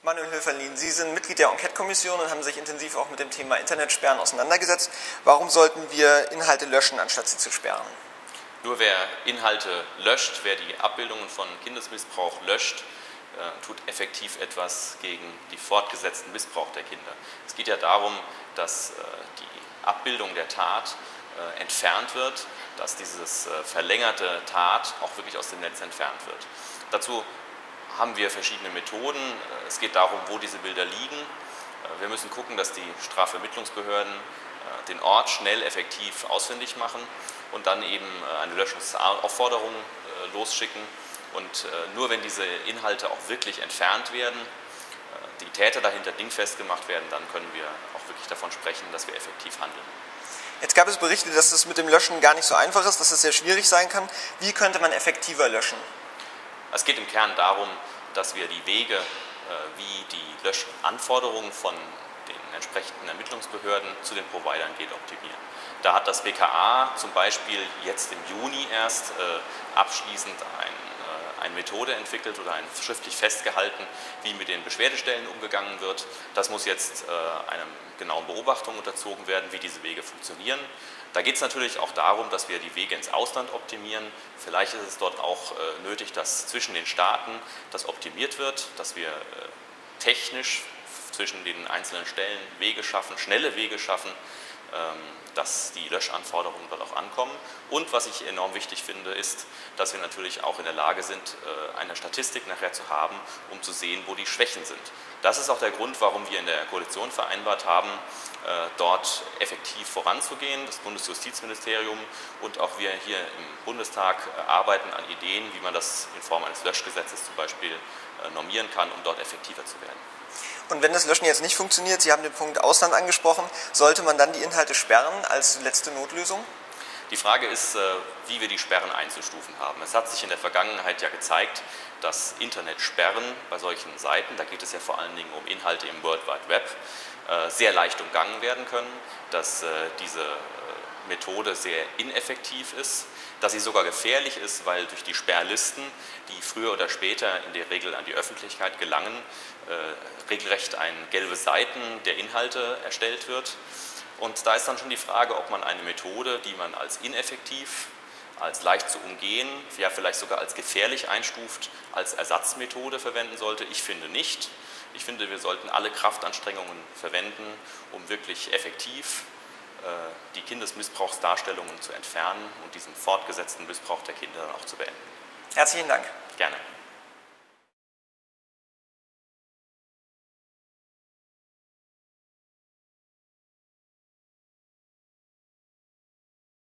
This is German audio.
Manuel Höferlin, Sie sind Mitglied der Enquete-Kommission und haben sich intensiv auch mit dem Thema Internetsperren auseinandergesetzt. Warum sollten wir Inhalte löschen, anstatt sie zu sperren? Nur wer Inhalte löscht, wer die Abbildungen von Kindesmissbrauch löscht, tut effektiv etwas gegen den fortgesetzten Missbrauch der Kinder. Es geht ja darum, dass die Abbildung der Tat entfernt wird, dass dieses verlängerte Tat auch wirklich aus dem Netz entfernt wird. Dazu haben wir verschiedene Methoden. Es geht darum, wo diese Bilder liegen. Wir müssen gucken, dass die Strafvermittlungsbehörden den Ort schnell effektiv ausfindig machen und dann eben eine Löschungsaufforderung losschicken. Und nur wenn diese Inhalte auch wirklich entfernt werden, die Täter dahinter dingfest gemacht werden, dann können wir auch wirklich davon sprechen, dass wir effektiv handeln. Jetzt gab es Berichte, dass es mit dem Löschen gar nicht so einfach ist, dass es sehr schwierig sein kann. Wie könnte man effektiver löschen? Es geht im Kern darum, dass wir die Wege, wie die Löschanforderungen von den entsprechenden Ermittlungsbehörden zu den Providern geht, optimieren. Da hat das BKA zum Beispiel jetzt im Juni erst abschließend eine Methode entwickelt oder schriftlich festgehalten, wie mit den Beschwerdestellen umgegangen wird. Das muss jetzt einer genauen Beobachtung unterzogen werden, wie diese Wege funktionieren. Da geht es natürlich auch darum, dass wir die Wege ins Ausland optimieren. Vielleicht ist es dort auch nötig, dass zwischen den Staaten das optimiert wird, dass wir technisch zwischen den einzelnen Stellen Wege schaffen, schnelle Wege schaffen, dass die Löschanforderungen dort auch ankommen. Und was ich enorm wichtig finde, ist, dass wir natürlich auch in der Lage sind, eine Statistik nachher zu haben, um zu sehen, wo die Schwächen sind. Das ist auch der Grund, warum wir in der Koalition vereinbart haben, dort effektiv voranzugehen, das Bundesjustizministerium und auch wir hier im Bundestag arbeiten an Ideen, wie man das in Form eines Löschgesetzes zum Beispiel normieren kann, um dort effektiver zu werden. Und wenn das Löschen jetzt nicht funktioniert, Sie haben den Punkt Ausland angesprochen, sollte man dann die Inhalte sperren als letzte Notlösung? Die Frage ist, wie wir die Sperren einzustufen haben. Es hat sich in der Vergangenheit ja gezeigt, dass Internetsperren bei solchen Seiten, da geht es ja vor allen Dingen um Inhalte im World Wide Web, sehr leicht umgangen werden können, dass diese Methode sehr ineffektiv ist, dass sie sogar gefährlich ist, weil durch die Sperrlisten, die früher oder später in der Regel an die Öffentlichkeit gelangen, regelrecht ein gelbe Seiten der Inhalte erstellt wird. Und da ist dann schon die Frage, ob man eine Methode, die man als ineffektiv, als leicht zu umgehen, ja vielleicht sogar als gefährlich einstuft, als Ersatzmethode verwenden sollte. Ich finde nicht. Ich finde, wir sollten alle Kraftanstrengungen verwenden, um wirklich effektiv die Kindesmissbrauchsdarstellungen zu entfernen und diesen fortgesetzten Missbrauch der Kinder dann auch zu beenden. Herzlichen Dank. Gerne.